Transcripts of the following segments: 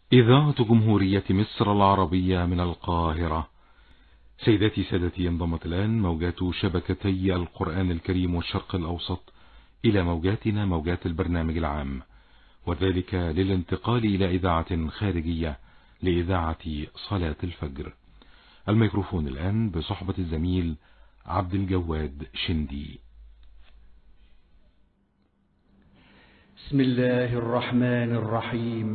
إذاعة جمهورية مصر العربية من القاهرة. سيداتي سادتي، انضمت الآن موجات شبكتي القرآن الكريم والشرق الأوسط إلى موجاتنا، موجات البرنامج العام، وذلك للانتقال إلى إذاعة خارجية لإذاعة صلاة الفجر. الميكروفون الآن بصحبة الزميل عبد الجواد شندي. بسم الله الرحمن الرحيم.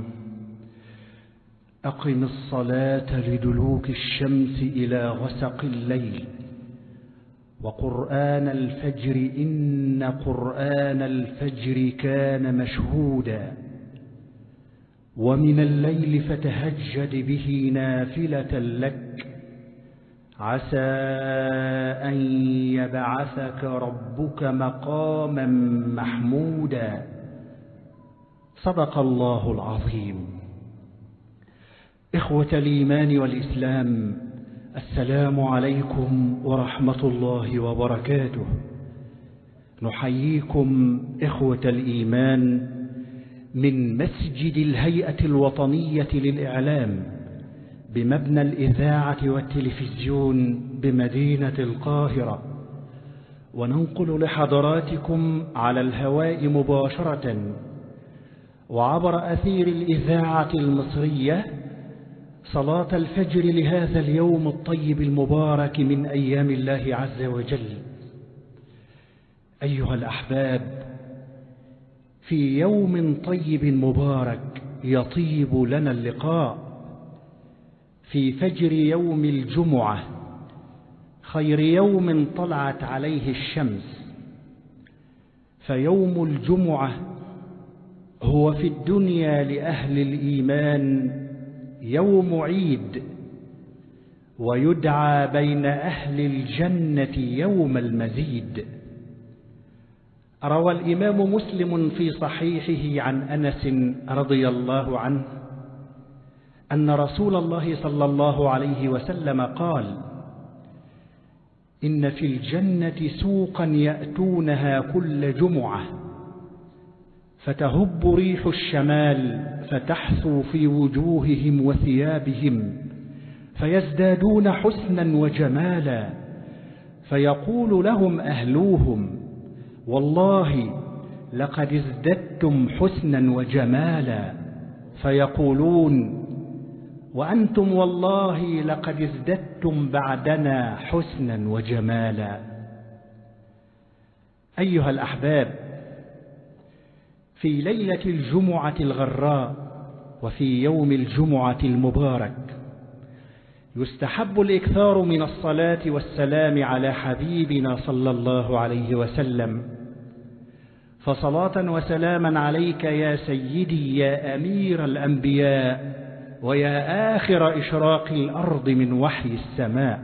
أقم الصلاة لدلوك الشمس إلى غسق الليل وقرآن الفجر إن قرآن الفجر كان مشهودا ومن الليل فتهجد به نافلة لك عسى أن يبعثك ربك مقاما محمودا. صدق الله العظيم. إخوة الإيمان والإسلام، السلام عليكم ورحمة الله وبركاته. نحييكم إخوة الإيمان من مسجد الهيئة الوطنية للإعلام بمبنى الإذاعة والتلفزيون بمدينة القاهرة، وننقل لحضراتكم على الهواء مباشرة وعبر أثير الإذاعة المصرية صلاة الفجر لهذا اليوم الطيب المبارك من أيام الله عز وجل. أيها الأحباب، في يوم طيب مبارك يطيب لنا اللقاء، في فجر يوم الجمعة خير يوم طلعت عليه الشمس. فيوم الجمعة هو في الدنيا لأهل الإيمان يوم عيد، ويدعى بين أهل الجنة يوم المزيد. روى الإمام مسلم في صحيحه عن أنس رضي الله عنه أن رسول الله صلى الله عليه وسلم قال: إن في الجنة سوقا يأتونها كل جمعة فتهب ريح الشمال فتحثو في وجوههم وثيابهم فيزدادون حسنا وجمالا، فيقول لهم أهلوهم: والله لقد ازددتم حسنا وجمالا، فيقولون: وأنتم والله لقد ازددتم بعدنا حسنا وجمالا. أيها الأحباب، في ليلة الجمعة الغراء وفي يوم الجمعة المبارك يستحب الإكثار من الصلاة والسلام على حبيبنا صلى الله عليه وسلم، فصلاة وسلاما عليك يا سيدي يا أمير الأنبياء ويا آخر إشراق الأرض من وحي السماء.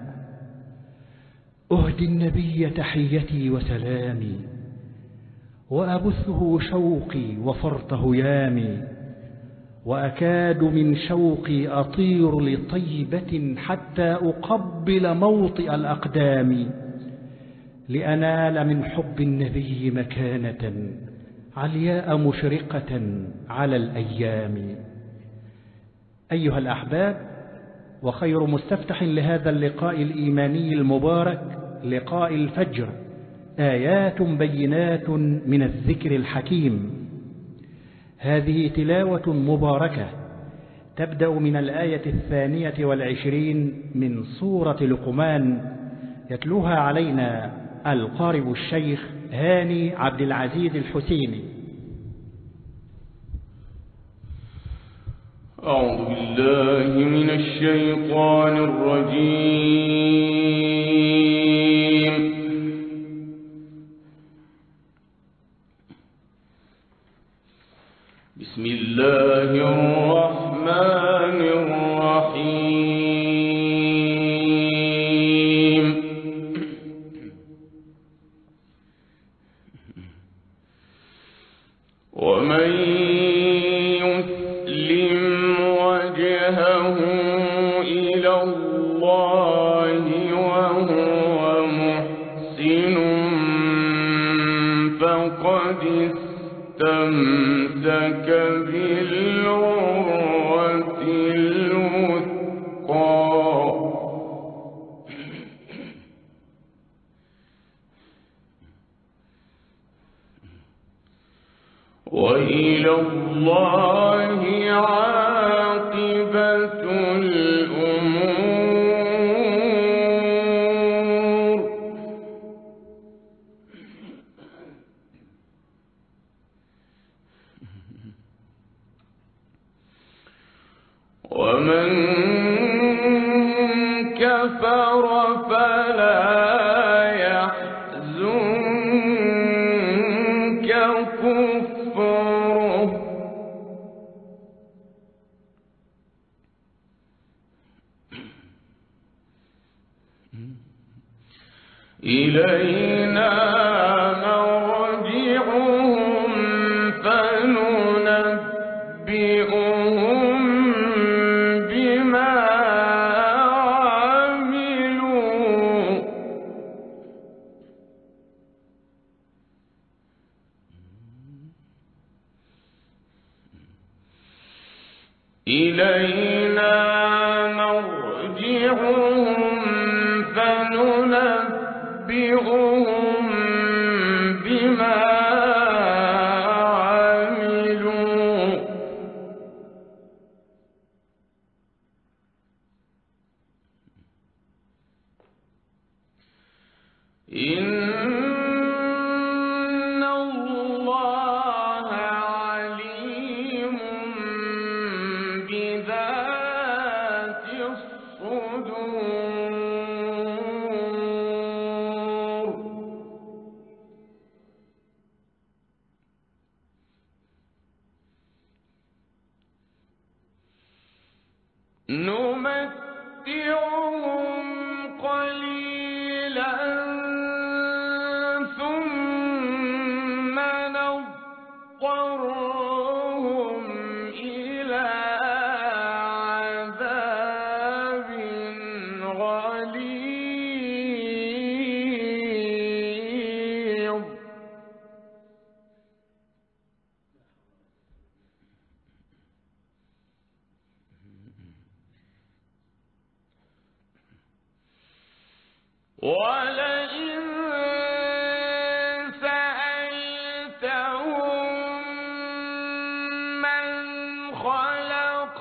أهدي النبي تحيتي وسلامي وأبثه شوقي وفرط هيامي، وأكاد من شوقي أطير لطيبة حتى أقبل موطئ الأقدام، لأنال من حب النبي مكانة علياء مشرقة على الأيام. أيها الأحباب، وخير مستفتح لهذا اللقاء الإيماني المبارك لقاء الفجر آيات بينات من الذكر الحكيم. هذه تلاوة مباركة تبدأ من الآية 22 من سورة لقمان، يتلوها علينا القارئ الشيخ هاني عبد العزيز الحسيني. أعوذ بالله من الشيطان الرجيم. بسم الله الرحمن الرحيم. ومن يسلم وجهه إلى الله وهو محسن فقد استمسك بالعروة الله عاقبة الأمور ومن كفر فلا يحزنك كفره إلينا مرجعهم فننبئهم بما عملوا إلينا مرجعهم فننبئهم بما عملوا إن الله عليم بذات الصدور نمتعهم قليلا ثم نضطرهم إلى عذاب غليظ ولئن سألتهم من خلق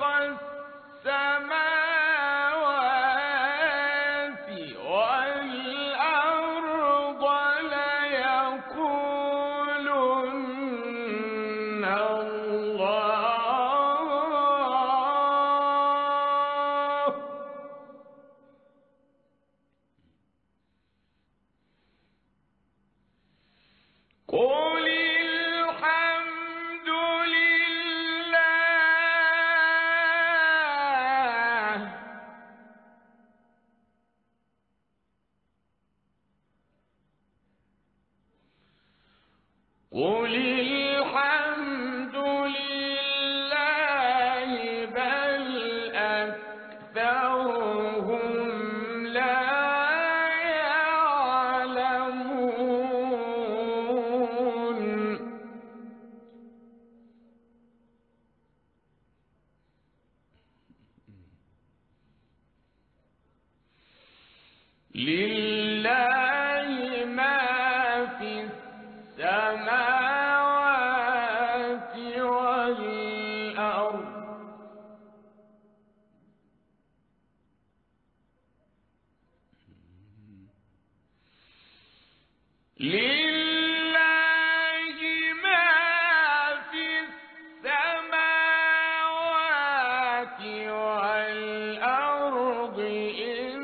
السماوات والأرض ليقولن الله قل الحمد لله قل الحمد لله بل أكثرهم لا يعلمون لله ما في السماوات والأرض لله ما في السماوات والأرض إن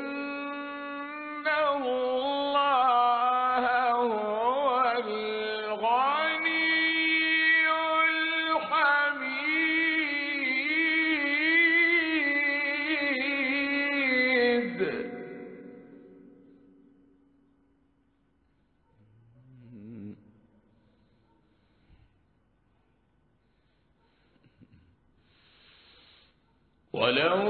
الله هو الغني الحميد ولو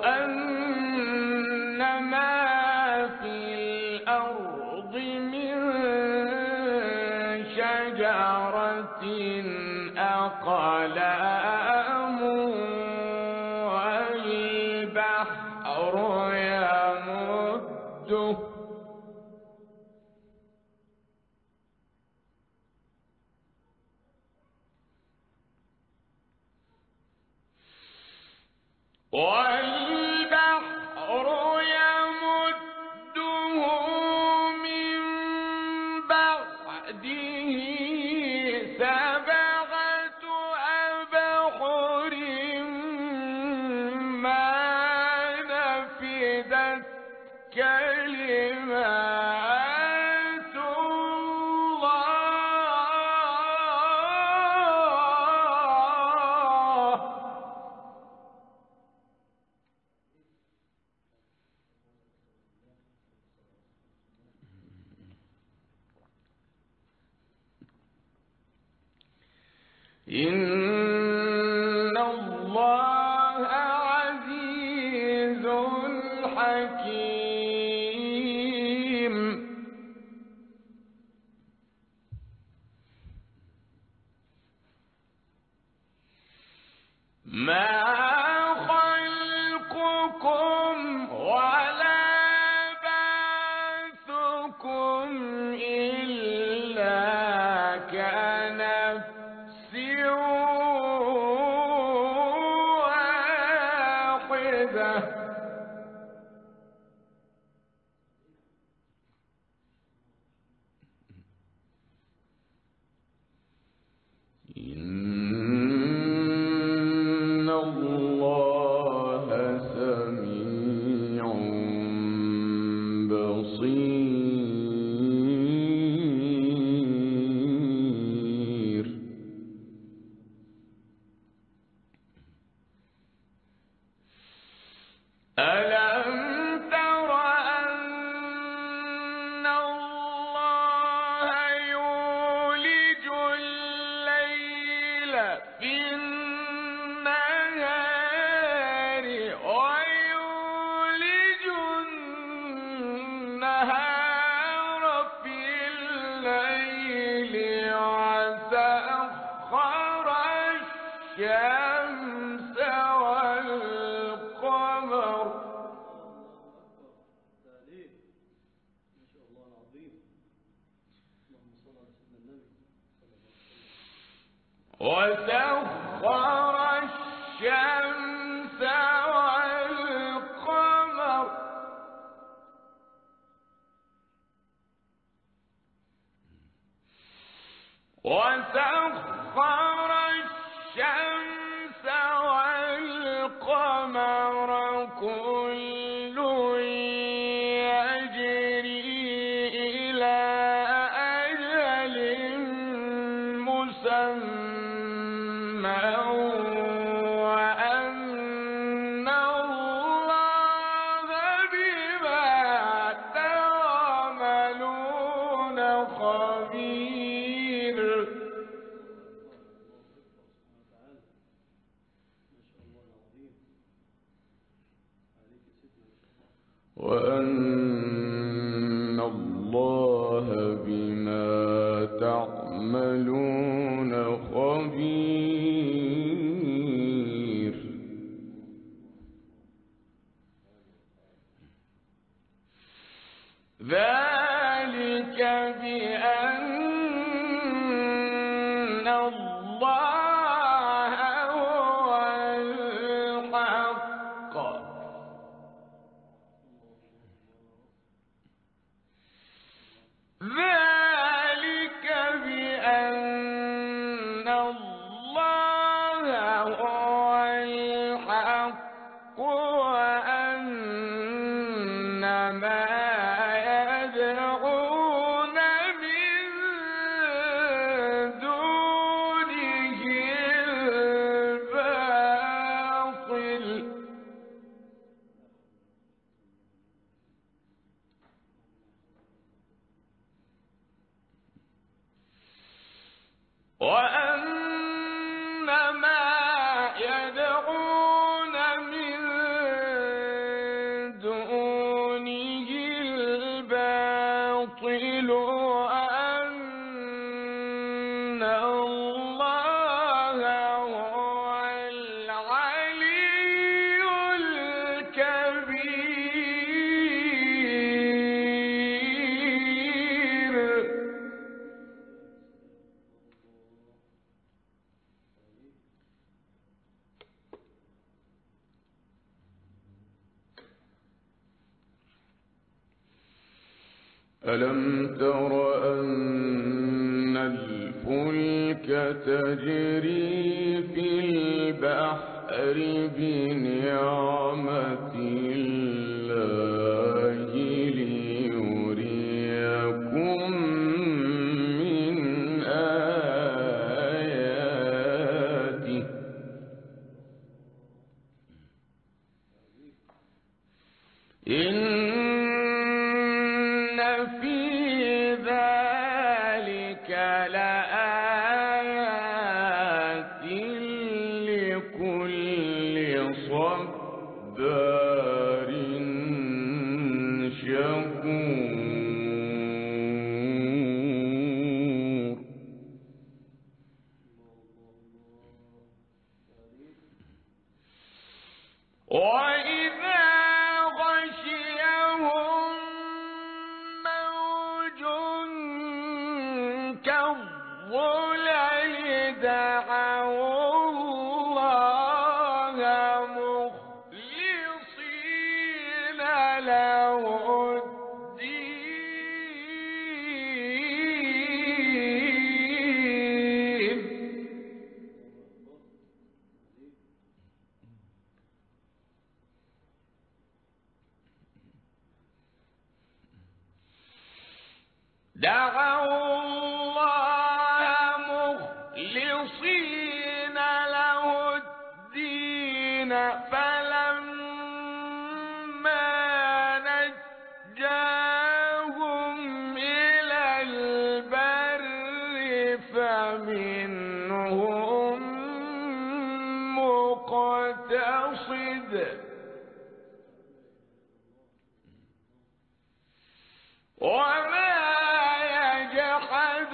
أن ما في الأرض من شجرة أقلام والبحر يمده والبحر يمده من بعده سبعة أبحر ما نفدت كلمات الله. إن الله عزيز حكيم. ما خلقكم ولا بعثكم إلا كنفس واحدة. إن الله سميع بصير. ألم تر أن الله يولج الليل في النهار ويولج النهار في الليل وسخر الشمس والقمر وسخر الشمس والقمر وسخر الشمس والقمر كل يجري إلى أجل مسمى وأن الله بما تعملون خبير. وأن الله بما تعملون خبير. ذلك بأن الله هو الحق ذلك بأن الله هو الحق وأن ما يدعون من دونه الباطل. وأن ما يدعون من ألم تر أن الفلك تجري في البحر بنعمة الله ليريكم من آياته إن في ذلك لآيات لكل صبار شكور وإذا غشيهم موج كالظلل دعوا الله مخلصين له الدين دعوا الله مخلصين له الدين فلما نجاهم إلى البر فمنهم مقتصد وما يجحد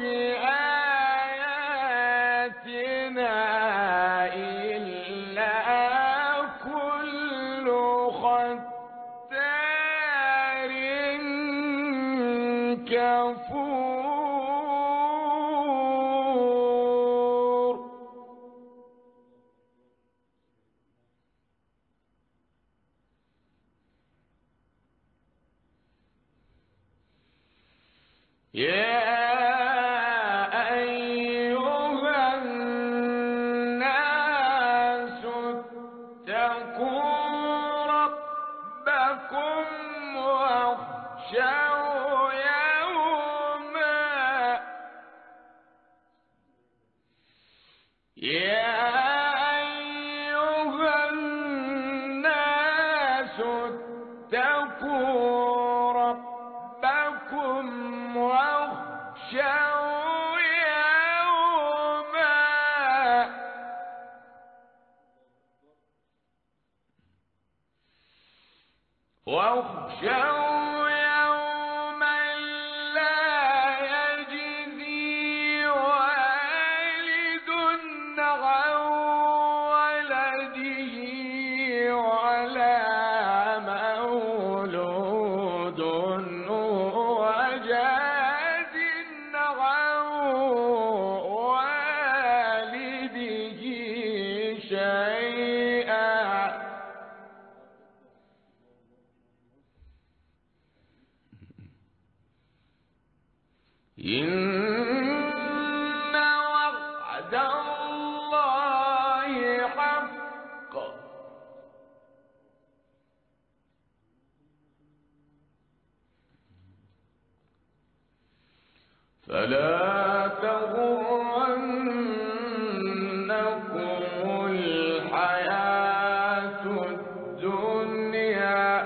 بآياتنا إلا كل ختار كفور يا أيها الناس اتقوا ربكم واخشوا يوما يا أيها الناس اتقوا ربكم واخشوا يوما لا يجزي والد عن ولده ولا مولود هو جاز عن والده شيئا إن وعد الله حق فلا تغرنكم الحياة الدنيا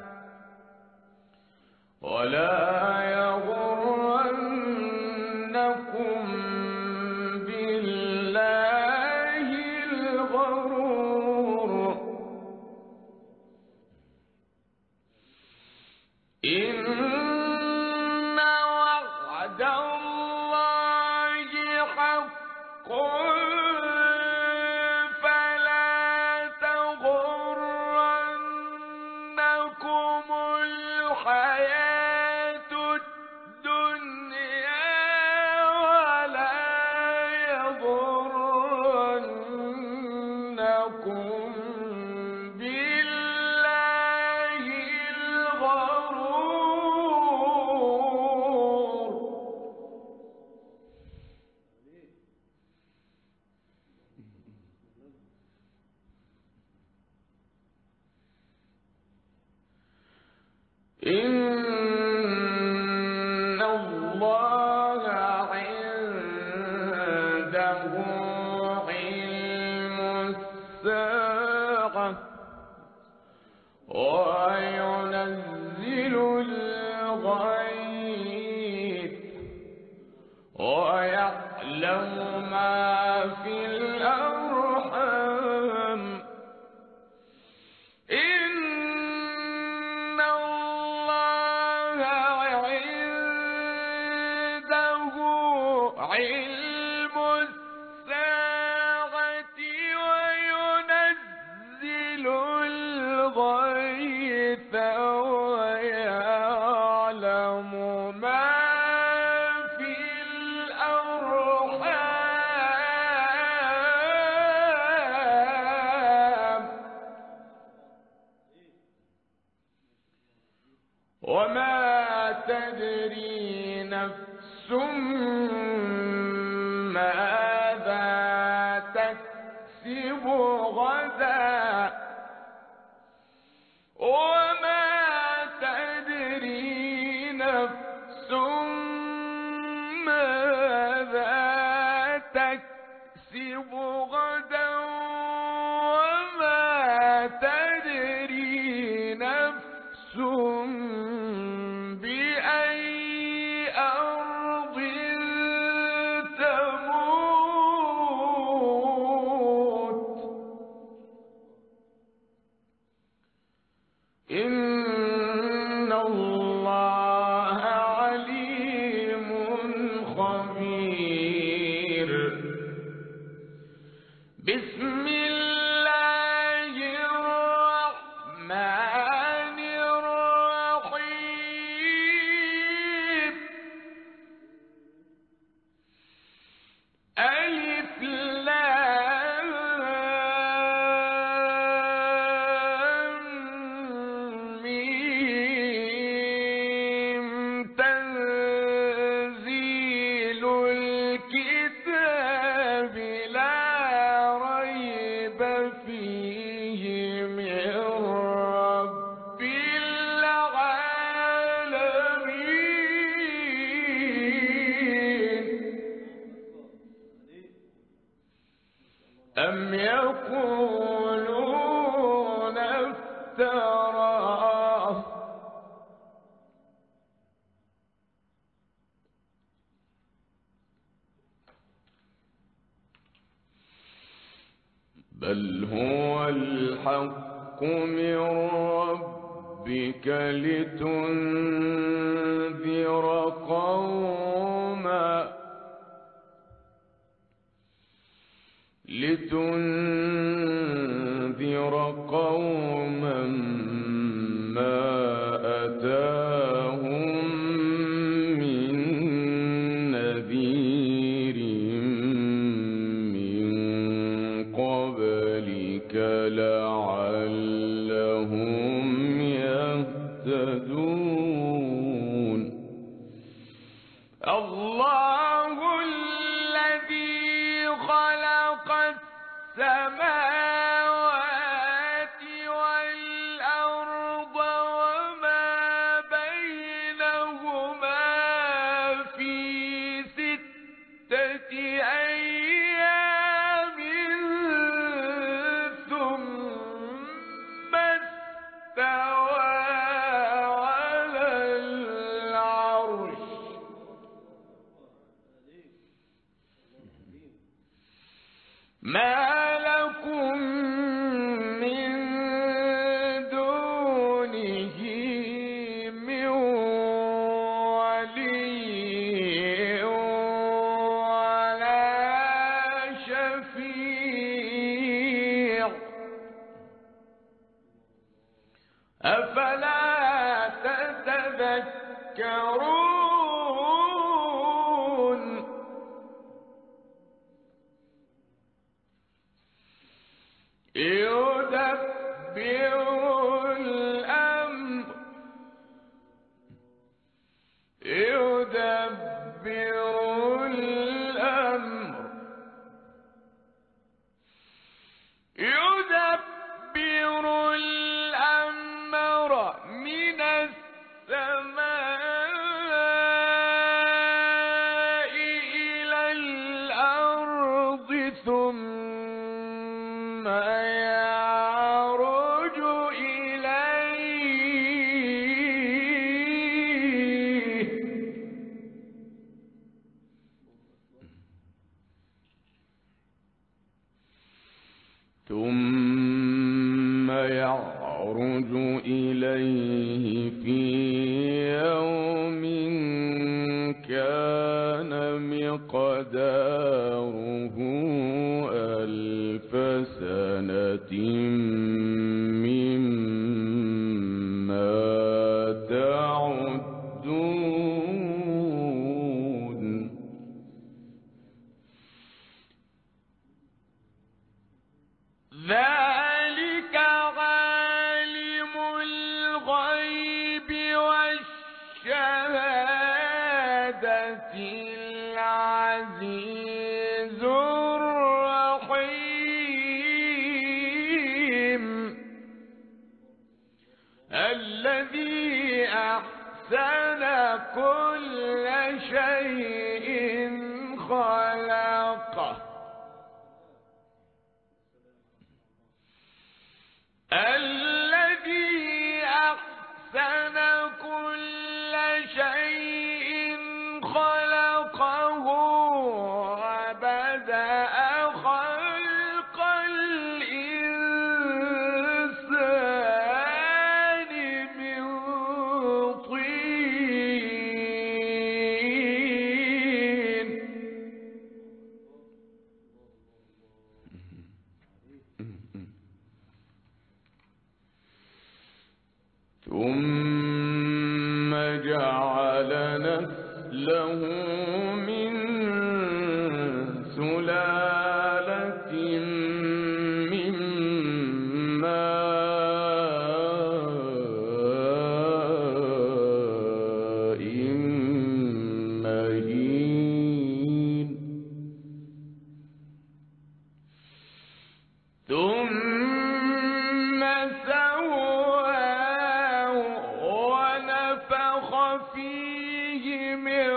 ولا يغرنكم بالله الغرور إن وعد الله حق فلا تغرنكم الحياة الدنيا ولا يغرنكم بالله الغرور إن الله عنده علم الساعة وينزل الغيث ويعلم ما في الأرحام إن الله عنده علم الساعة وينزل الغيث ويعلم ما في الأرحام وما تدري نفس ماذا تكسب غدا وما تدري نفس ماذا تكسب غدا وما تدري نفس بأي أرض تموت إن الله عليم خبير بسم الله الرحمن الرحيم ألف لام ميم تنزيل الكتاب لا ريب فيه من رب العالمين أم يقولون افتراه بل هو الحق من ربك لتنذر قوما ما أتاهم من نذير من قبلك لعلهم يهتدون الله الذي خلق السماوات والأرض وما بينهما في 6 أيام ثم استوى على العرش ما لكم من دونه من ولي ولا شفيع أفلا تتذكرون يدبر الأمر يدبر الأمر من يعرج إليه في يوم كان مقداره 1000 سنة مما تعدون ذلك عالم الغيب والشهادة العزيز الرحيم الذي أحسن كل شيء خلقه الذي أحسن كل شيء خلقه وبدأ خلق الإنسان من طين ثم جعل نسله من سلالة من ماء مهين ثم سواه ونفخ فيه من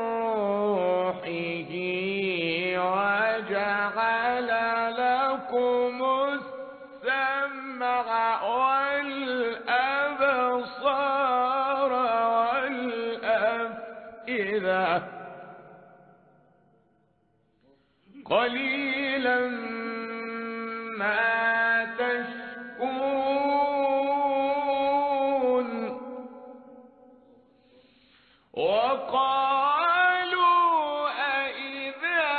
روحه وجعل لكم السمع والأبصار والأفئدة قليلا ما تشكرون وقالوا أئذا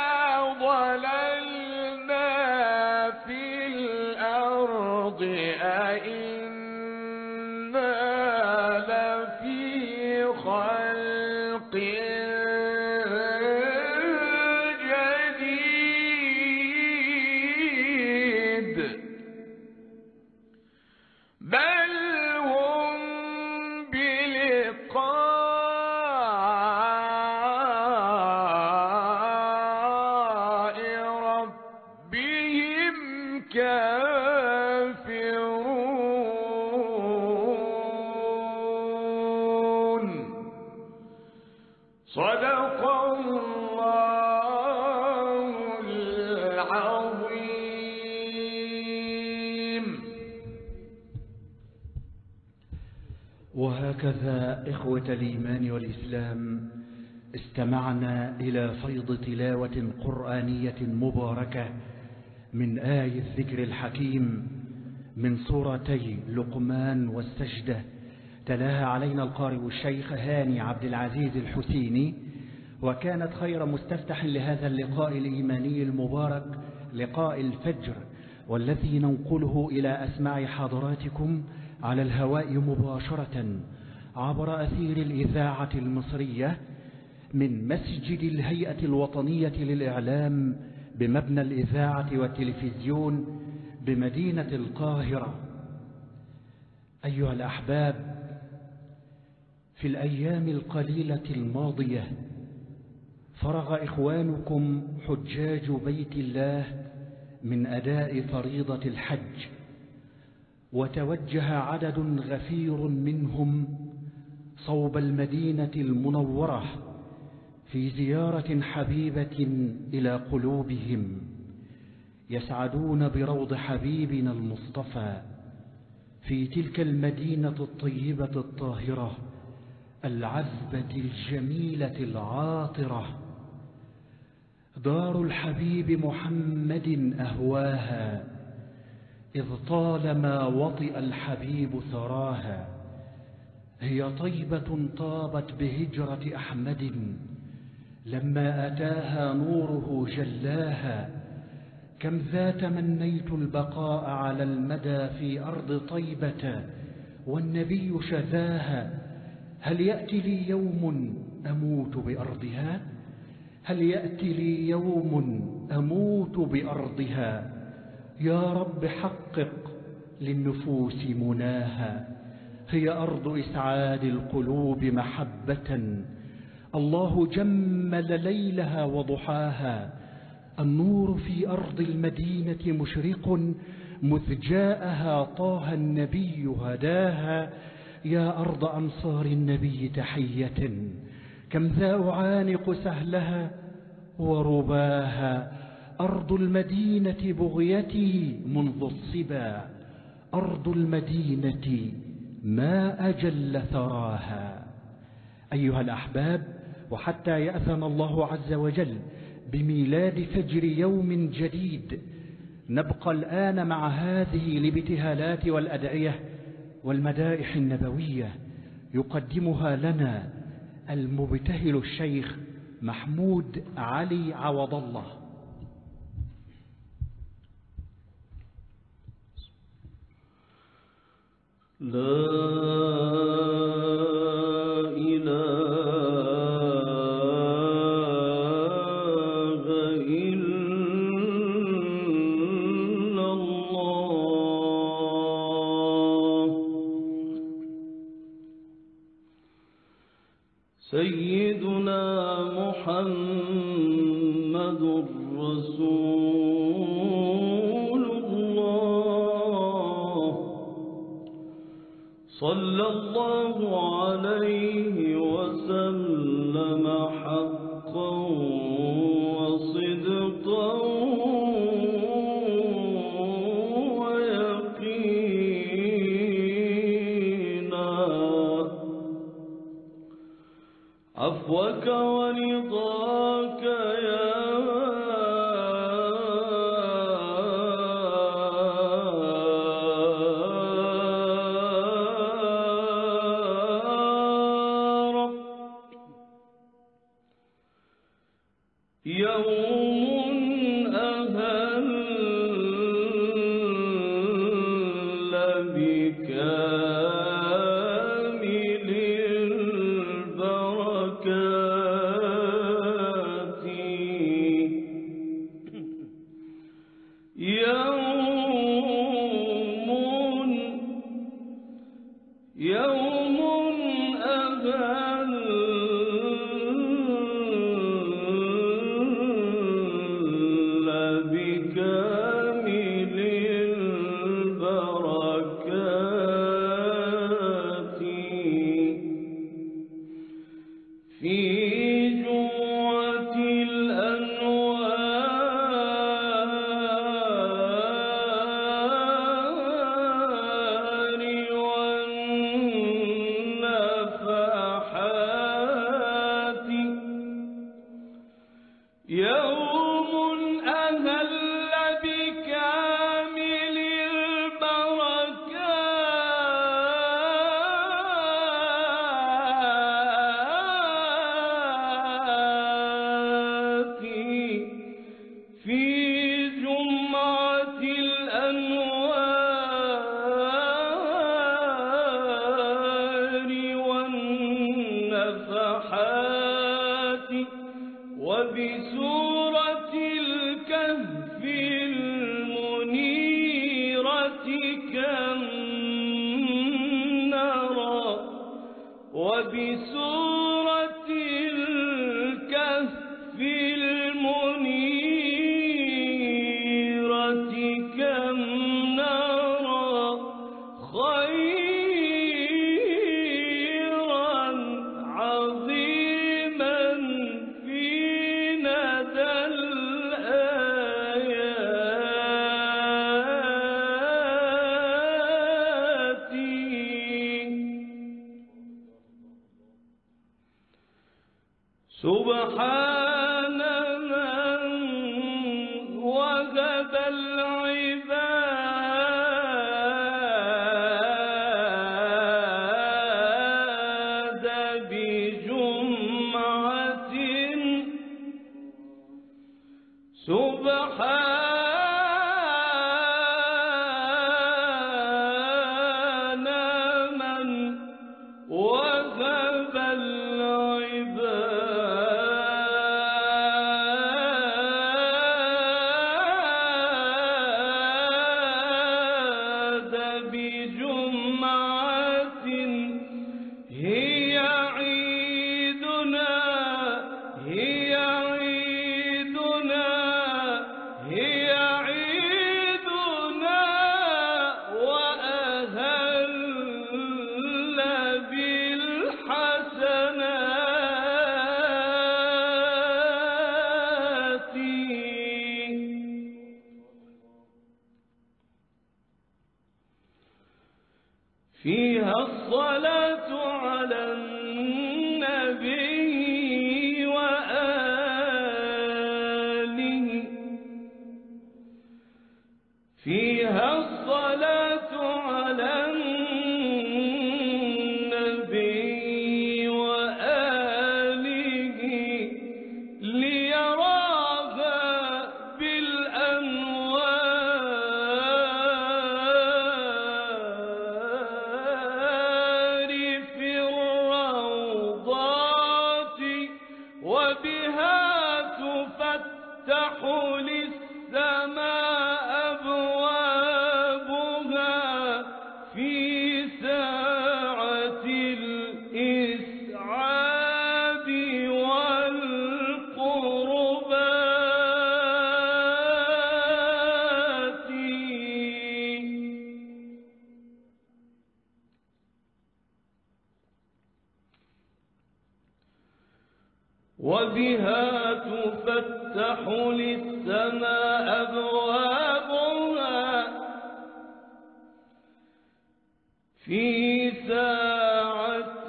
ضللنا في الأرض أئنا لفي خلق جديد بل هم بلقاء ربهم كافرون صدق الله العظيم. وهكذا إخوة الإيمان والإسلام استمعنا إلى فيض تلاوة قرآنية مباركة من آية الذكر الحكيم من سورتي لقمان والسجدة، تلاها علينا القارئ الشيخ هاني عبد العزيز الحسيني، وكانت خير مستفتح لهذا اللقاء الإيماني المبارك، لقاء الفجر، والذي ننقله إلى أسماع حضراتكم على الهواء مباشرة عبر أثير الإذاعة المصرية من مسجد الهيئة الوطنية للإعلام بمبنى الإذاعة والتلفزيون بمدينة القاهرة. أيها الأحباب، في الأيام القليلة الماضية فرغ إخوانكم حجاج بيت الله من أداء فريضة الحج، وتوجه عدد غفير منهم صوب المدينة المنورة في زيارة حبيبة إلى قلوبهم، يسعدون بروض حبيبنا المصطفى في تلك المدينة الطيبة الطاهرة العذبة الجميلة العاطرة، دار الحبيب محمد أهواها، إذ طالما وطئ الحبيب ثراها، هي طيبة طابت بهجرة أحمد، لما أتاها نوره جلاها. كم ذا تمنيت البقاء على المدى في أرض طيبة والنبي شذاها. هل يأتي لي يوم أموت بأرضها؟ هل يأتي لي يوم أموت بأرضها؟ يا رب حقق للنفوس مناها. هي أرض إسعاد القلوب محبة، الله جمل ليلها وضحاها. النور في أرض المدينة مشرق، مذ جاءها طه النبي هداها. يا أرض أنصار النبي تحية، كم ذا أعانق سهلها ورباها. أرض المدينة بغيتي منذ الصبا، أرض المدينة ما أجل ثراها. أيها الأحباب، وحتى يأذن الله عز وجل بميلاد فجر يوم جديد، نبقى الآن مع هذه الابتهالات والأدعية والمدائح النبوية يقدمها لنا المبتهل الشيخ محمود علي عوض الله. لا سيدنا محمد رسول الله، صلى الله عليه وسلم حقا وصدقا ويقينا. عفوك ورضاك يا رب. يوم أهل بكامل البركات، يوم أهل بكامل البركات، في جوعة الأنوار والنفحات. يوم أهل بكامل البركات، في جمعة الأنوار والنفحات، وبسورة الكهف المنيرة كم نرى، وبسورة الكهف المنيرة كم نرى خيرا عظيما في ندى الآيات. سبحان من وهب العباد فيها الصلاة على النبي وآله فيها الصلاة على النبي وآله ليراها بالأنوار في الروضات وبها تفتح للسماء أبوابها في ساعة الإسعاد والقربات وبها تفتح للسماء أبوابها في ساعة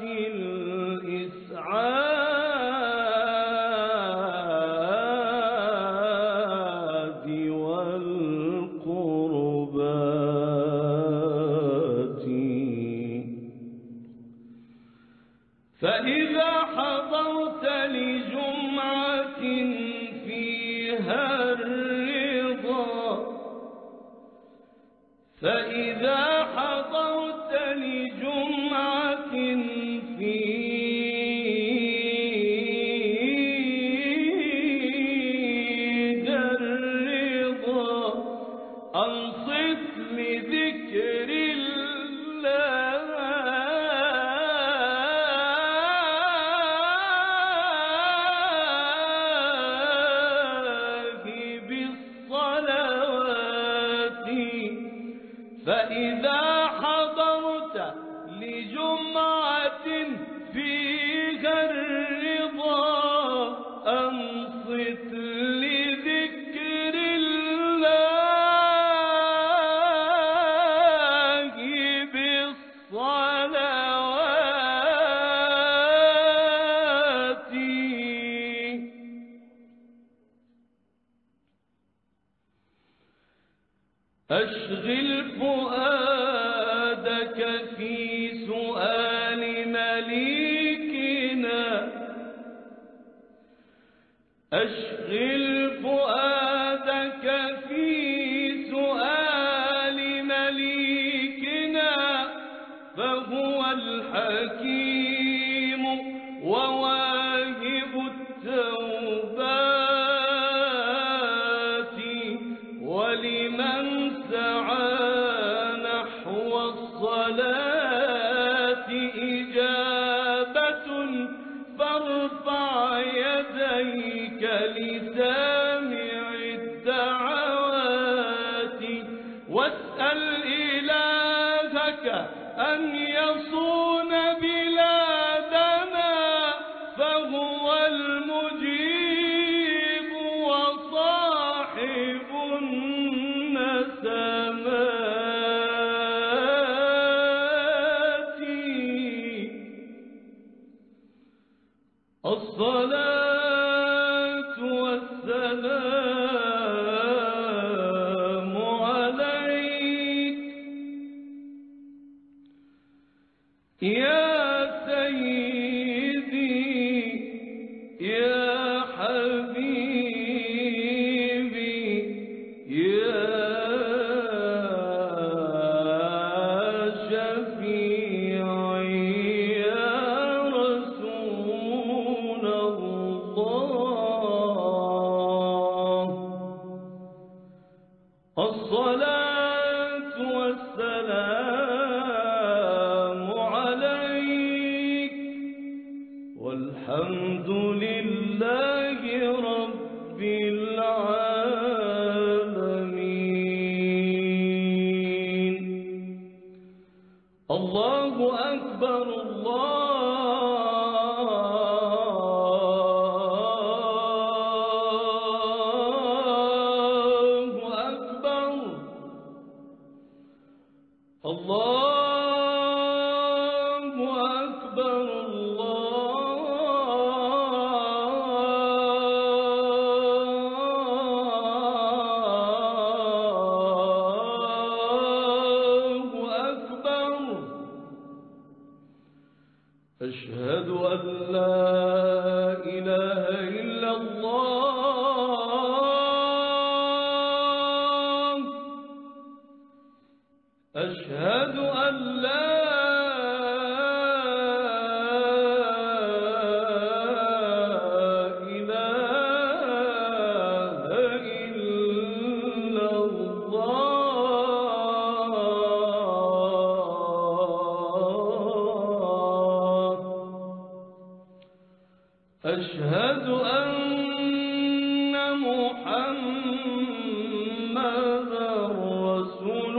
الإسعاد والقربات فإذا حضرت لجمعة فيها الرضا فإذا حضرت لجمعة فيها الرضا أنصت لذكر الله بالصلوات فإذا حضرت لجمعة فيها الرضا أنصت لذكر الله بالصلوات أشغل فؤادك في سؤال مليكنا أشغل فؤادك في سؤال مليكنا فهو الحكيم وواهب التوبات ولمن سعى نحو الصلاة إجابة فارفع يديك لسامع الدعوات واسأل إلهك أن يصون بلادنا فهو المجيب وصاحب النسمات الصلاة والسلام عليك يا سيدي يا حبيبي يا شفيعي يا رسول الله الصلاة والسلام عليك والحمد لله رب العالمين الله أكبر الله أكبر الله أشهد أن لا إله إلا الله أشهد أن لا أشهد أن محمدًا رسول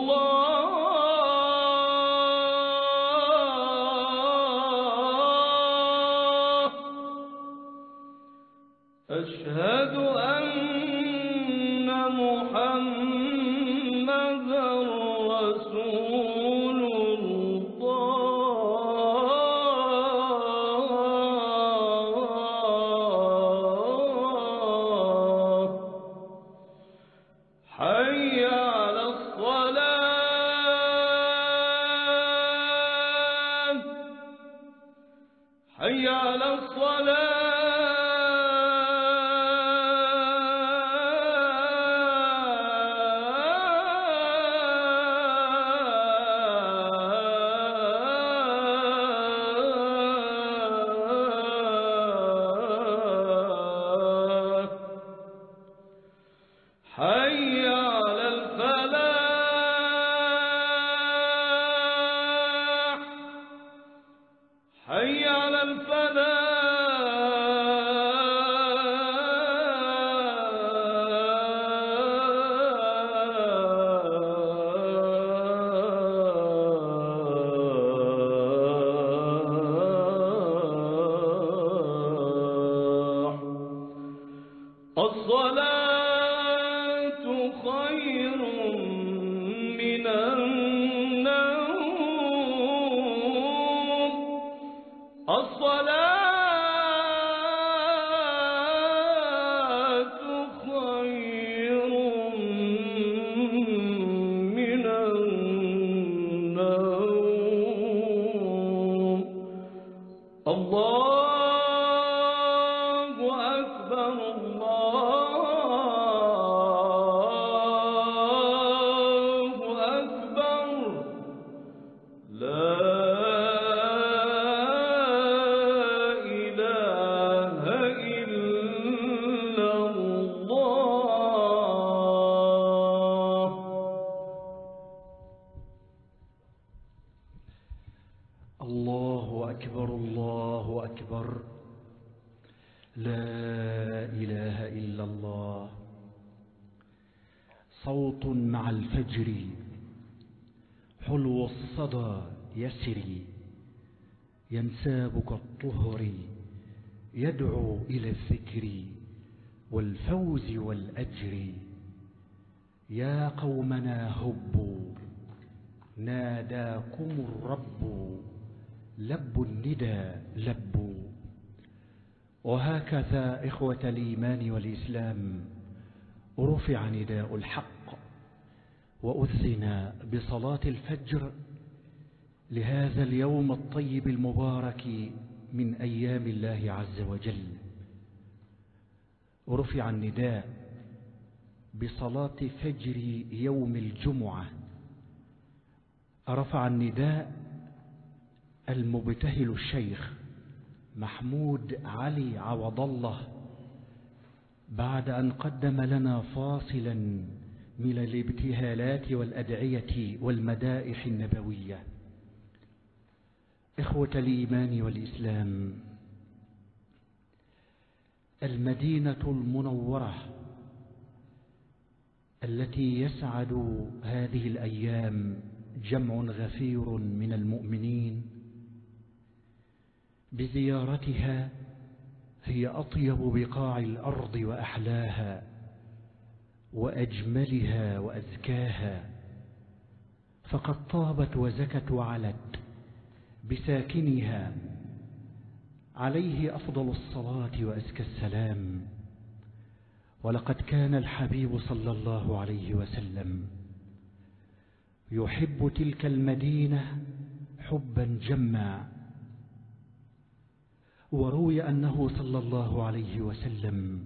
الله أشهد أن محمدًا رسول حي على الصلاة حي على الصلاة حي على الفلاح حي على الفلاح الصلاة خير من النوم الصلاة خير من النوم الله أكبر الله أكبر لا إله إلا الله الله أكبر الله أكبر لا إله إلا الله صوت مع الفجر حلو الصدى يسري ينساب كالطهر يدعو إلى الذكر والفوز والأجر يا قومنا هبوا ناداكم الرب لبوا الندى لبوا وهكذا إخوة الإيمان والإسلام رفع نداء الحق وأذن بصلاة الفجر لهذا اليوم الطيب المبارك من أيام الله عز وجل. رفع النداء بصلاة فجر يوم الجمعة. رفع النداء المبتهل الشيخ محمود علي عوض الله بعد أن قدم لنا فاصلا من الابتهالات والأدعية والمدائح النبوية. إخوة الإيمان والإسلام، المدينة المنورة التي يسعد هذه الأيام جمع غفير من المؤمنين بزيارتها، هي أطيب بقاع الأرض وأحلاها وأجملها وأزكاها، فقد طابت وزكت وعلت بساكنها عليه أفضل الصلاة وأزكى السلام. ولقد كان الحبيب صلى الله عليه وسلم يحب تلك المدينة حبا جما، وروي أنه صلى الله عليه وسلم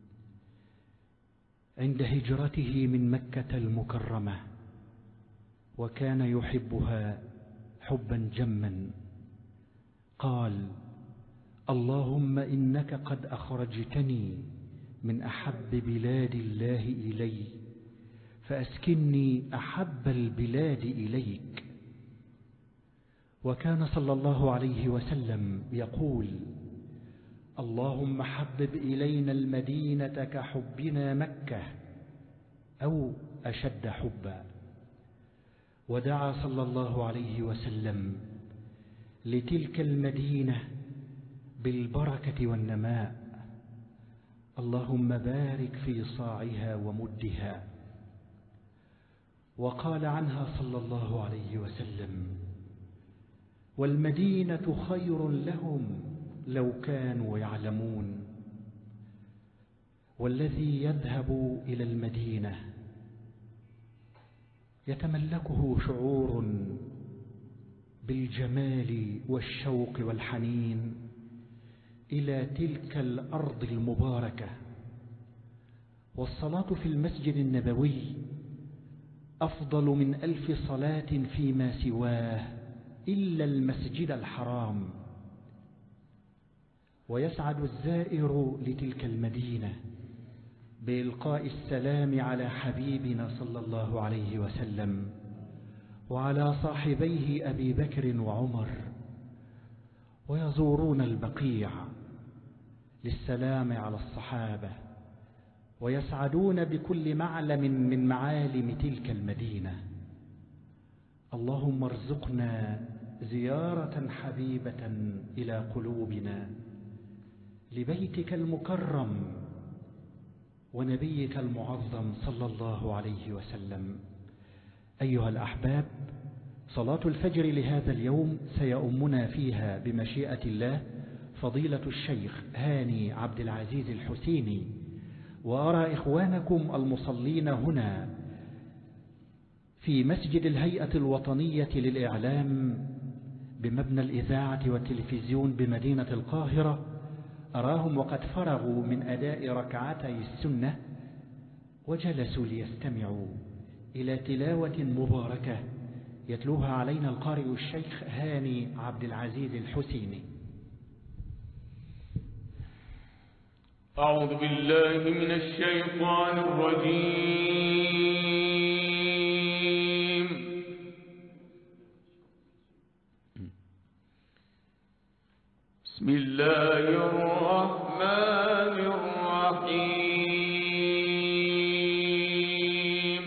عند هجرته من مكة المكرمة وكان يحبها حبا جما قال: اللهم إنك قد أخرجتني من أحب بلاد الله إلي فأسكنني أحب البلاد إليك. وكان صلى الله عليه وسلم يقول: اللهم حبب إلينا المدينة كحبنا مكة أو أشد حبا. ودعا صلى الله عليه وسلم لتلك المدينة بالبركة والنماء: اللهم بارك في صاعها ومدها. وقال عنها صلى الله عليه وسلم: والمدينة خير لهم لو كانوا يعلمون. والذي يذهب إلى المدينة يتملكه شعور بالجمال والشوق والحنين إلى تلك الأرض المباركة. والصلاة في المسجد النبوي أفضل من 1000 صلاة فيما سواه إلا المسجد الحرام. ويسعد الزائر لتلك المدينة بإلقاء السلام على حبيبنا صلى الله عليه وسلم وعلى صاحبيه أبي بكر وعمر، ويزورون البقيع للسلام على الصحابة، ويسعدون بكل معلم من معالم تلك المدينة. اللهم ارزقنا زيارة حبيبة إلى قلوبنا لبيتك المكرم ونبيك المعظم صلى الله عليه وسلم. أيها الأحباب، صلاة الفجر لهذا اليوم سيؤمنا فيها بمشيئة الله فضيلة الشيخ هاني عبد العزيز الحسيني. وأرى إخوانكم المصلين هنا في مسجد الهيئة الوطنية للإعلام بمبنى الإذاعة والتلفزيون بمدينة القاهرة، أراهم وقد فرغوا من أداء ركعتي السنة وجلسوا ليستمعوا إلى تلاوة مباركة يتلوها علينا القارئ الشيخ هاني عبد العزيز الحسيني. أعوذ بالله من الشيطان الرجيم. بسم الله الرحمن الرحيم.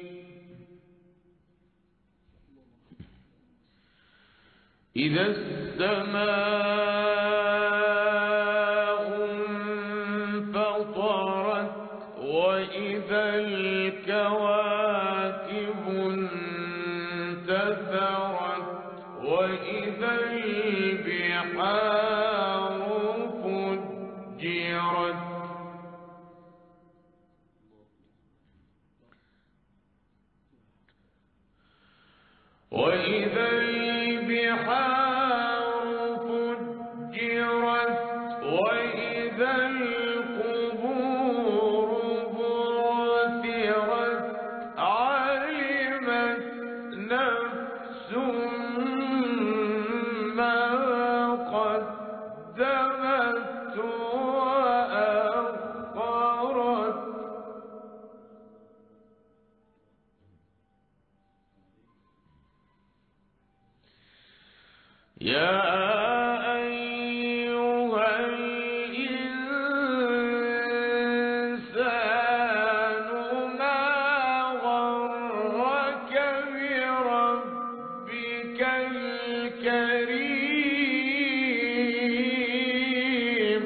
إذا السماء انفطرت وإذا الكواكب انتثرت وإذا البحار فجرت وإذا البحار فجرت وإذا القبور بعثرت علمت نفس ما قدمت وأخرت. يا أيها الإنسان ما غرك بربك الكريم.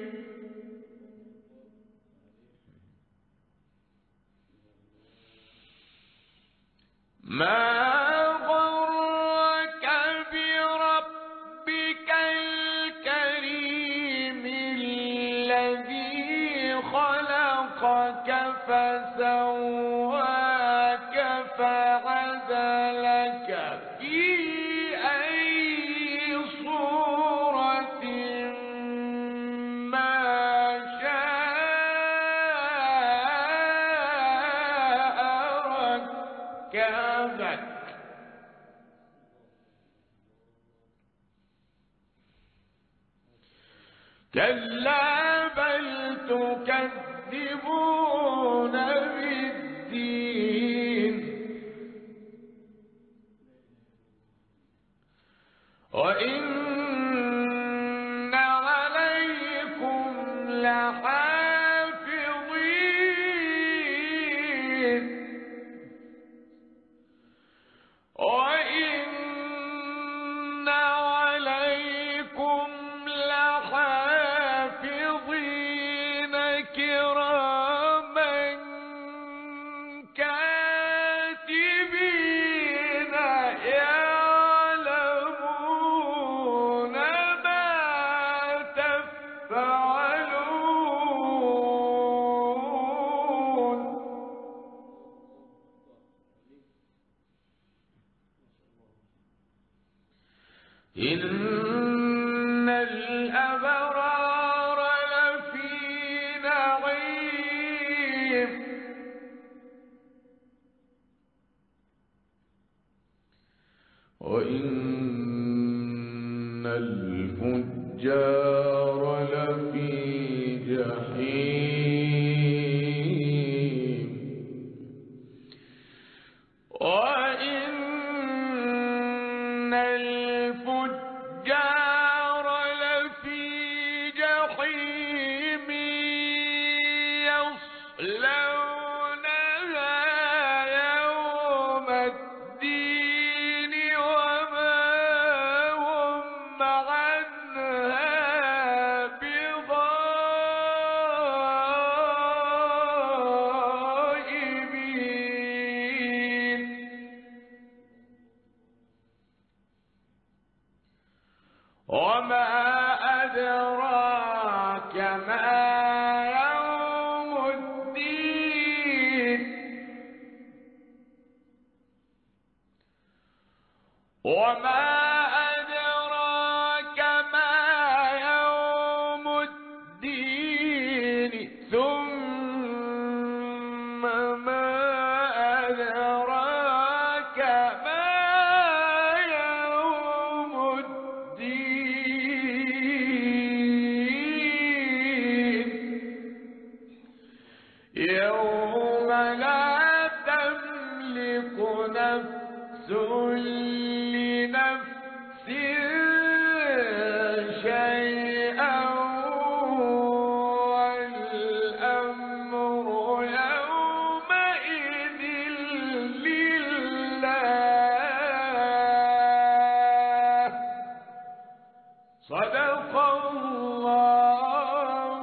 ما غرك بربك الكريم الذي خلقك فسواك فعدلك في أي صورة كلا بل تكذبون بالدين وإن عليكم لحافظين وإن عليكم لحافظين كراما كاتبين يعلمون ما تفعلون إن الأبرار لفي نعيم وإن الفجار لفي جحيم وإن الفجار لفي جحيم يصلونها يوم الدين وما هم عنها بغائبين وما أدراك ما يوم الدين وما أدراك ما يوم الدين ثم ما أدراك ما يوم الدين يوم لا تملك نفس لنفس شيئا والأمر يومئذ لله صدق الله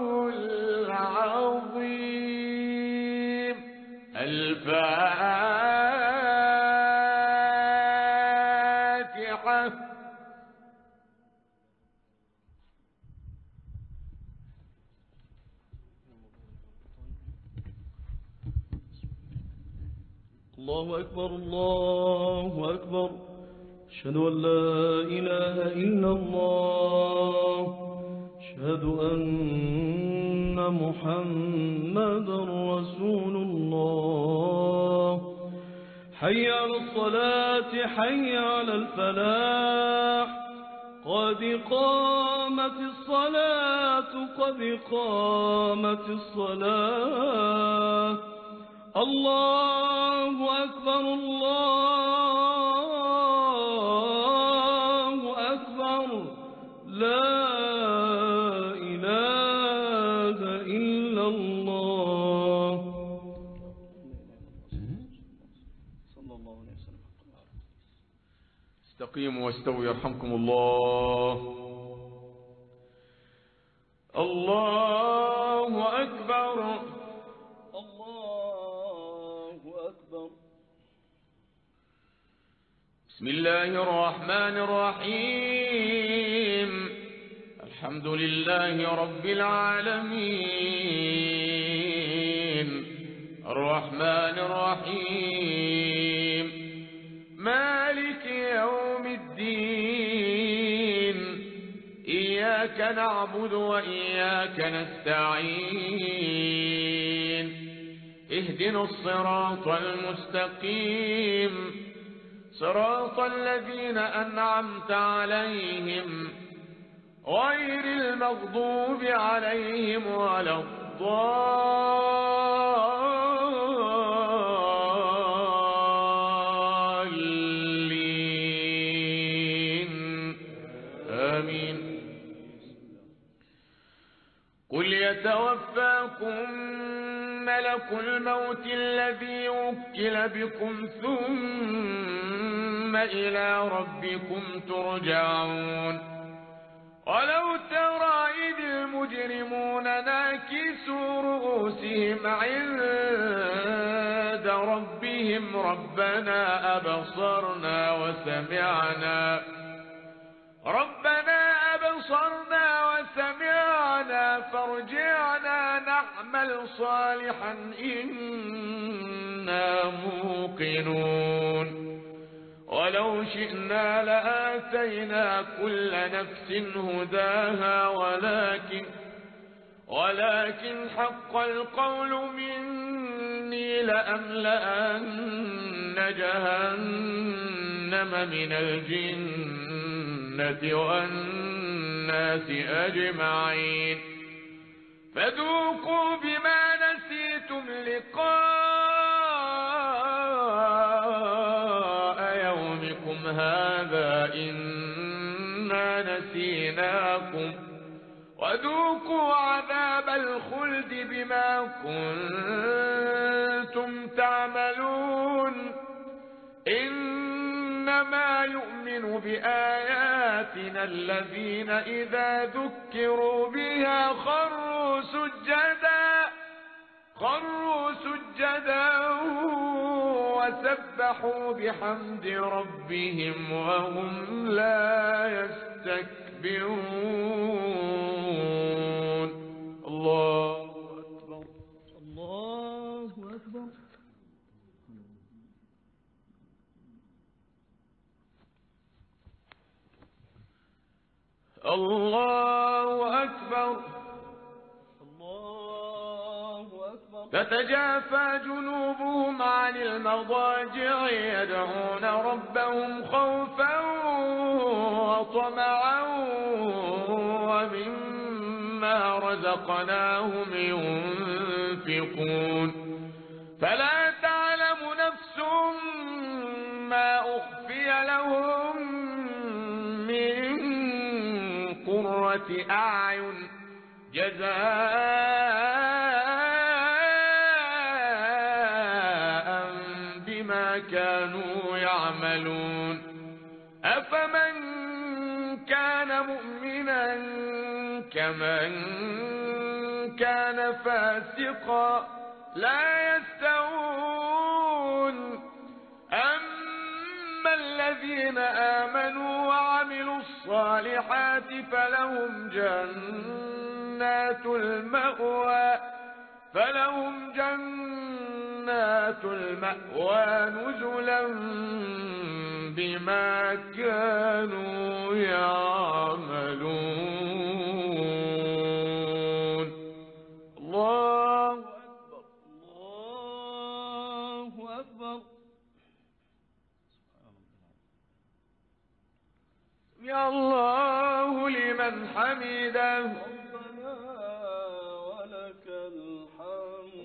العظيم الفاتحة. الله أكبر الله أكبر أشهد أن لا إله إلا الله أشهد أن محمدا رسول الله حي على الصلاة حي على الفلاح قد قامت الصلاة قد قامت الصلاة الله أكبر الله أكبر لا إله إلا الله صلى الله عليه وسلم. استقيموا واستووا يرحمكم الله. الله أكبر الله أكبر. بسم الله الرحمن الرحيم الحمد لله رب العالمين الرحمن الرحيم مالك يوم الدين إياك نعبد وإياك نستعين اهدنا الصراط المستقيم صراط الذين أنعمت عليهم غير المغضوب عليهم ولا الضالين آمين. قل يتوفاكم ملك الموت الذي وكل بكم ثم إلى ربكم ترجعون. ولو ترى إذ المجرمون ناكسوا رؤوسهم عند ربهم ربنا أبصرنا وسمعنا فارجعنا نعمل صالحا إنا موقنون. ولو شئنا لآتينا كل نفس هداها ولكن حق القول مني لأملأن جهنم من الجنة والناس أجمعين. فذوقوا بما نسيتم لقاء يومكم هذا إنا نسيناكم وذوقوا عذاب الخلد بما كنتم تعملون. إنما يؤمن بآياتنا الذين إذا ذكروا بها خروا سجدا وسبحوا بحمد ربهم وهم لا يستكبرون. الله أكبر. الله أكبر. الله أكبر. الله أكبر. تتجافى جنوبهم عن المضاجع يدعون ربهم خوفا وطمعا ومما رزقناهم ينفقون. فلا تعلم نفس ما أخفي لهم من قرة أعين جزاء بما كانوا يعملون. أفمن كان مؤمنا كمن كان فاسقا لا يستوون. أما الذين آمنوا وعملوا الصالحات فلهم جنات المأوى نزلا بما كانوا يعملون. الله أكبر. الله أكبر. يا الله لمن حمده. ربنا ولك الحمد.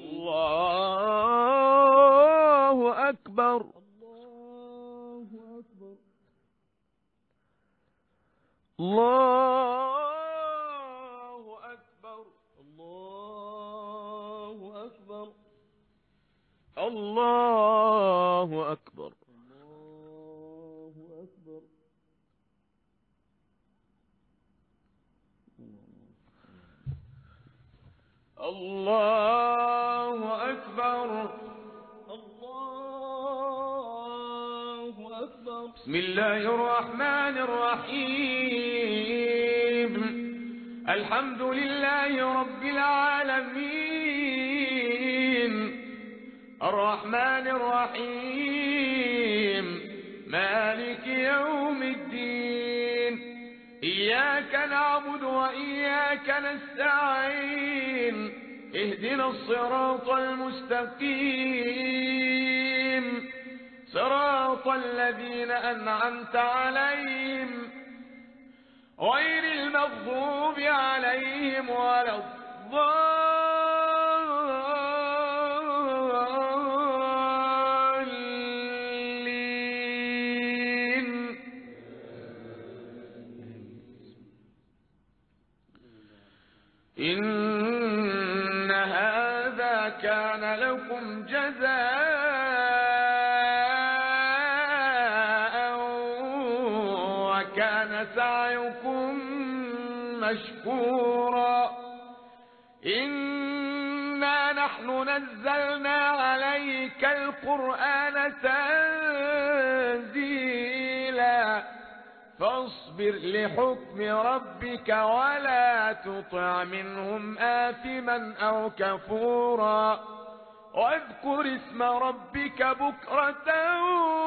الله أكبر. الله أكبر. الله أكبر. الله أكبر. الله أكبر. الله أكبر. الله أكبر. الله أكبر. بسم الله الرحمن الرحيم. الحمد لله رب العالمين الرحمن الرحيم مالك يوم الدين. إياك نعبد وإياك نستعين. اهدنا الصراط المستقيم صراط الذين أنعمت عليهم غير المغضوب عليهم ولا الضالين. إن هذا كان لكم جزاء وكان سعيكم مشكورا. إنا نحن نزلنا عليك القرآن تنزيلا فاصبر لحكم ربك ولا تطع منهم آثما أو كفورا واذكر اسم ربك بكرة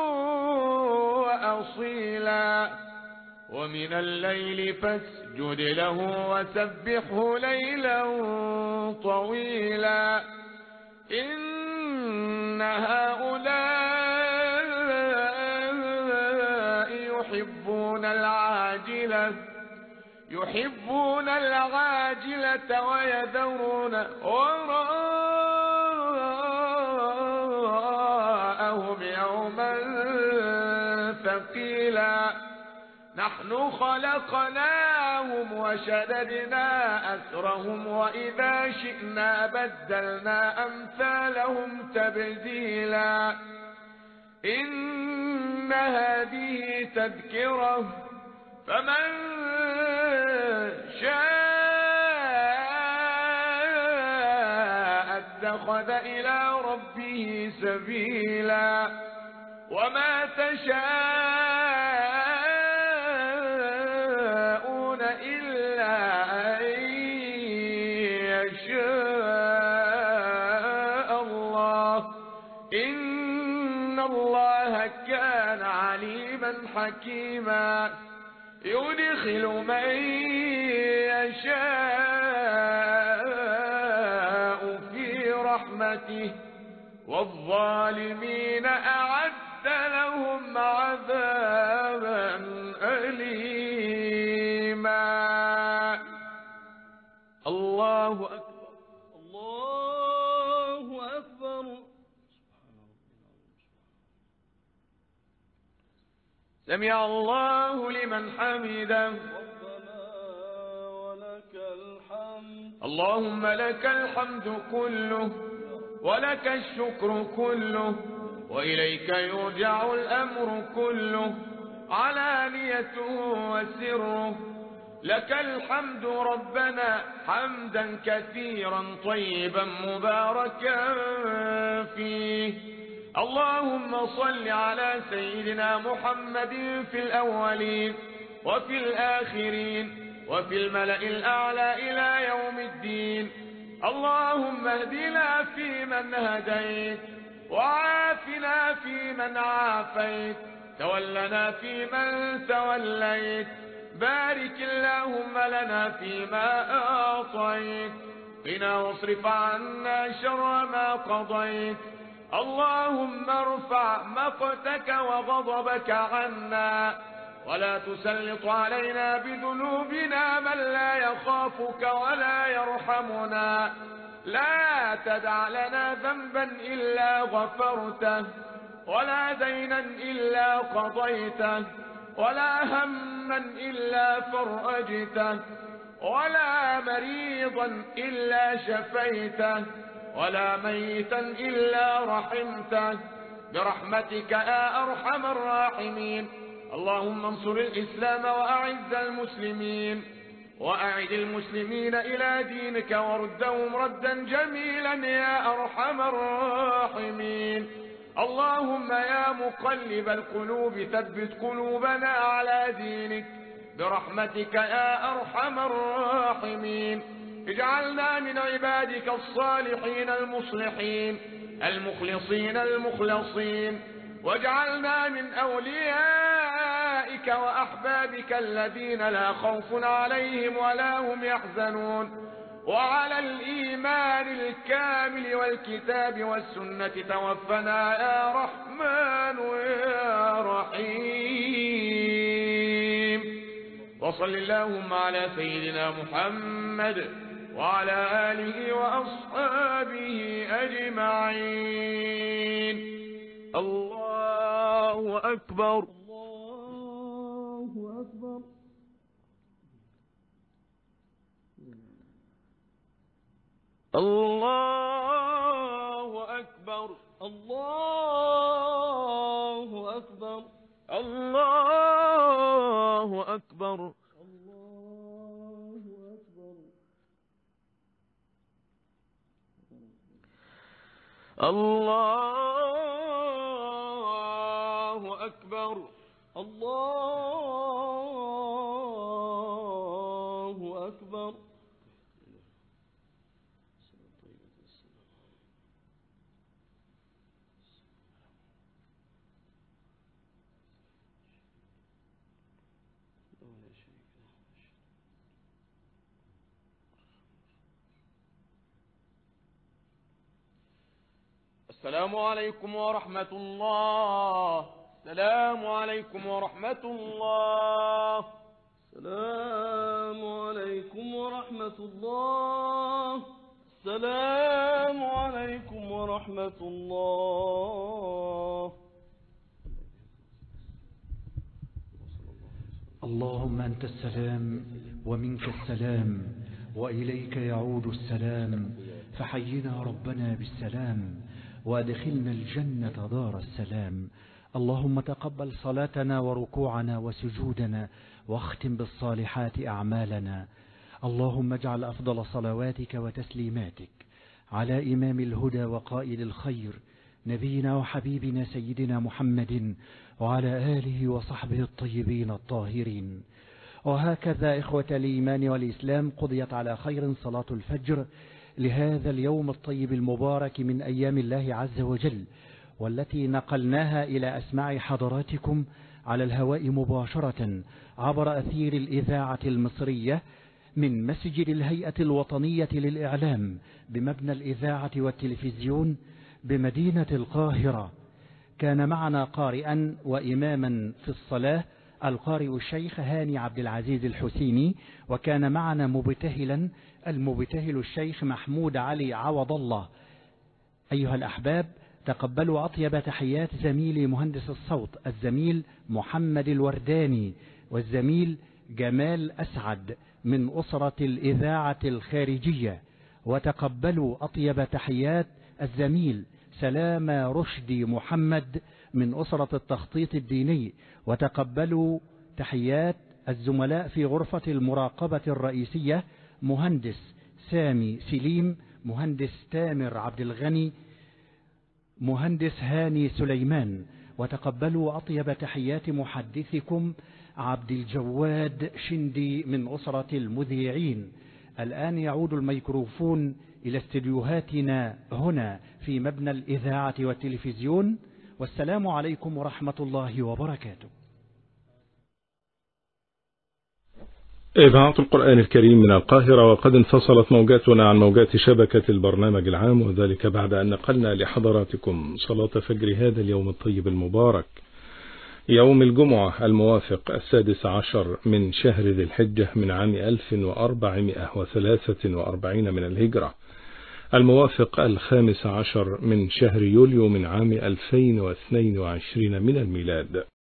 وأصيلا ومن الليل فاسجد له وسبحه ليلا طويلا. إن هؤلاء يحبون العاجلة ويذرون وراءهم يوما ثقيلا. نحن خلقناهم وشددنا أسرهم وإذا شئنا بدلنا أمثالهم تبديلا. إن هذه تذكرة فمن شاء اتخذ إلى ربه سبيلا. وما تشاءون إلا أن يشاء الله. إن الله كان عليما حكيما. يدخل من يشاء في رحمته والظالمين أعد لهم عذابا أليما. الله أكبر. الله أكبر. سمع الله لمن حمده. ربنا ولك الحمد. اللهم لك الحمد كله ولك الشكر كله وإليك يرجع الأمر كله علانيته وسره. لك الحمد ربنا حمدا كثيرا طيبا مباركا فيه. اللهم صل على سيدنا محمد في الأولين وفي الآخرين وفي الملأ الأعلى إلى يوم الدين. اللهم اهدنا فيمن هديت وعافنا فيمن عافيت تولنا فيمن توليت. بارك اللهم لنا فيما أعطيت قنا واصرف عنا شر ما قضيت. اللهم ارفع مقتك وغضبك عنا ولا تسلط علينا بذنوبنا من لا يخافك ولا يرحمنا. لا تدع لنا ذنبا إلا غفرته ولا دينا إلا قضيته ولا هما إلا فرجته ولا مريضا إلا شفيته ولا ميتا إلا رحمته برحمتك يا أرحم الراحمين. اللهم انصر الإسلام وأعز المسلمين وأعد المسلمين إلى دينك وردهم ردا جميلا يا أرحم الراحمين. اللهم يا مقلب القلوب ثبت قلوبنا على دينك برحمتك يا أرحم الراحمين. اجعلنا من عبادك الصالحين المصلحين المخلصين المخلصين واجعلنا من أوليائك وأحبابك الذين لا خوف عليهم ولا هم يحزنون. وعلى الإيمان الكامل والكتاب والسنة توفنا يا رحمن يا رحيم. وصل اللهم على سيدنا محمد وعلى آله وأصحابه أجمعين. الله أكبر. الله أكبر. الله أكبر. الله أكبر. الله أكبر. الله أكبر. الله أكبر. السلام عليكم ورحمة الله. السلام عليكم ورحمة الله. السلام عليكم ورحمة الله. السلام عليكم ورحمة الله. اللهم أنت السلام ومنك السلام وإليك يعود السلام، فحينا ربنا بالسلام وأدخلنا الجنة دار السلام. اللهم تقبل صلاتنا وركوعنا وسجودنا، واختم بالصالحات أعمالنا. اللهم اجعل أفضل صلواتك وتسليماتك على إمام الهدى وقائد الخير، نبينا وحبيبنا سيدنا محمد وعلى آله وصحبه الطيبين الطاهرين. وهكذا إخوة الإيمان والإسلام قضيت على خير صلاة الفجر لهذا اليوم الطيب المبارك من أيام الله عز وجل، والتي نقلناها إلى أسماع حضراتكم على الهواء مباشرة عبر أثير الإذاعة المصرية من مسجد الهيئة الوطنية للإعلام بمبنى الإذاعة والتلفزيون بمدينة القاهرة. كان معنا قارئا وإماما في الصلاة القارئ الشيخ هاني عبد العزيز الحسيني، وكان معنا مبتهلا المبتهل الشيخ محمود علي عوض الله. أيها الأحباب، تقبلوا أطيب تحيات زميلي مهندس الصوت الزميل محمد الورداني والزميل جمال أسعد من أسرة الإذاعة الخارجية، وتقبلوا أطيب تحيات الزميل سلام رشدي محمد من أسرة التخطيط الديني، وتقبلوا تحيات الزملاء في غرفة المراقبة الرئيسية مهندس سامي سليم، مهندس تامر عبد الغني، مهندس هاني سليمان، وتقبلوا أطيب تحيات محدثكم عبد الجواد شندي من أسرة المذيعين. الآن يعود الميكروفون إلى استديوهاتنا هنا في مبنى الإذاعة والتلفزيون، والسلام عليكم ورحمة الله وبركاته. إذاعة القرآن الكريم من القاهرة، وقد انفصلت موجاتنا عن موجات شبكة البرنامج العام، وذلك بعد أن نقلنا لحضراتكم صلاة فجر هذا اليوم الطيب المبارك، يوم الجمعة الموافق 16 من شهر ذي الحجة من عام 1443 من الهجرة، الموافق 15 من شهر يوليو من عام 2022 من الميلاد.